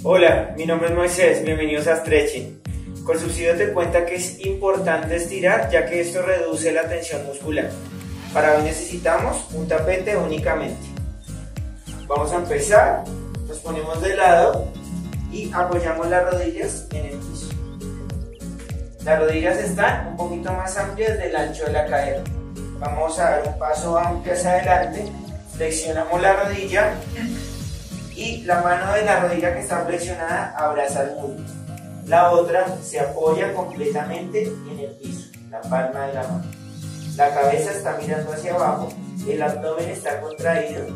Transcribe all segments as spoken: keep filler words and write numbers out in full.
Hola, mi nombre es Moisés, bienvenidos a Stretching. Con subsidio te cuenta que es importante estirar, ya que esto reduce la tensión muscular. Para hoy necesitamos un tapete únicamente. Vamos a empezar, nos ponemos de lado y apoyamos las rodillas en el piso. Las rodillas están un poquito más amplias del ancho de la cadera. Vamos a dar un paso amplio hacia adelante, flexionamos la rodilla y la mano de la rodilla que está flexionada abraza el muslo. La otra se apoya completamente en el piso, la palma de la mano. La cabeza está mirando hacia abajo, el abdomen está contraído.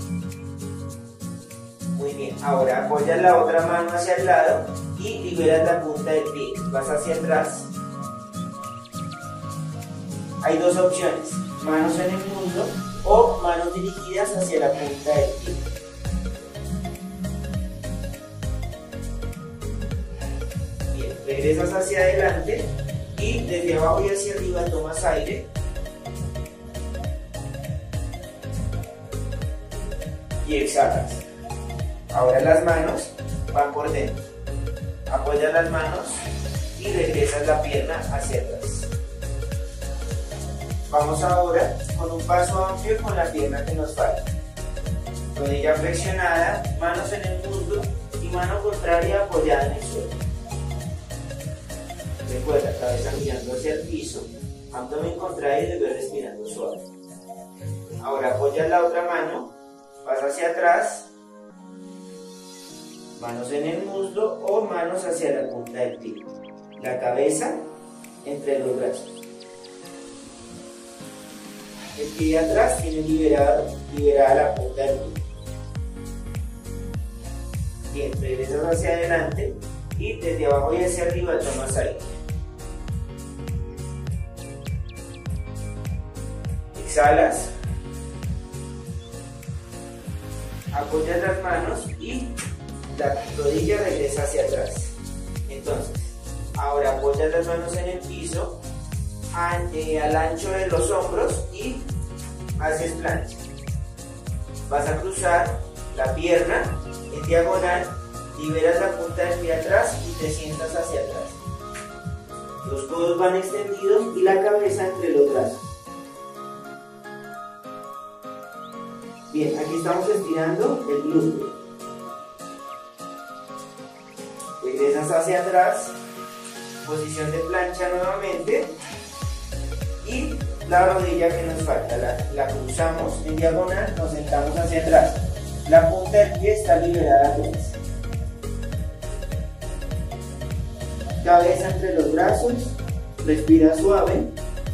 Muy bien, ahora apoyas la otra mano hacia el lado y liberas la punta del pie. Vas hacia atrás. Hay dos opciones, manos en el muslo o manos dirigidas hacia la punta del pie. Bien, regresas hacia adelante y desde abajo y hacia arriba tomas aire. Y exhalas. Ahora las manos van por dentro. Apoyas las manos y regresas la pierna hacia atrás. Vamos ahora con un paso amplio con la pierna que nos falta. Rodilla flexionada, manos en el muslo y mano contraria apoyada en el suelo. Recuerda, cabeza mirando hacia el piso, abdomen contraído y ve respirando suave. Ahora apoyas la otra mano, vas hacia atrás, manos en el muslo o manos hacia la punta del pie. La cabeza entre los brazos. El pie de atrás tiene liberado, liberada la punta del pie. Bien, regresas hacia adelante y desde abajo y hacia arriba tomas aire. Exhalas. Apoyas las manos y la rodilla regresa hacia atrás. Entonces, ahora apoyas las manos en el piso, al, eh, al ancho de los hombros y haces plancha. Vas a cruzar la pierna en diagonal, liberas la punta del pie atrás y te sientas hacia atrás. Los codos van extendidos y la cabeza entre los brazos. Bien, aquí estamos estirando el glúteo. Regresas hacia atrás, posición de plancha nuevamente y la rodilla que nos falta, la, la cruzamos en diagonal, nos sentamos hacia atrás. La punta del pie está liberada atrás. Cabeza entre los brazos, respira suave.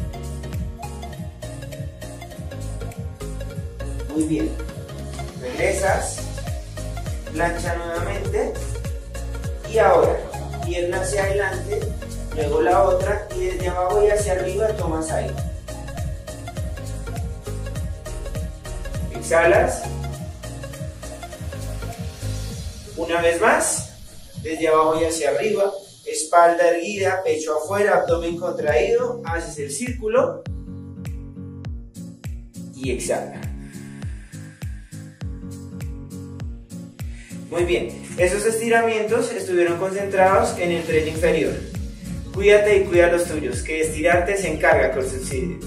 Muy bien, regresas, plancha nuevamente y ahora pierna hacia adelante, luego la otra y desde abajo y hacia arriba tomas aire. Exhalas. Una vez más, desde abajo y hacia arriba, espalda erguida, pecho afuera, abdomen contraído, haces el círculo y exhala. Muy bien, esos estiramientos estuvieron concentrados en el tren inferior. Cuídate y cuida a los tuyos, que estirarte se encarga con subsidio.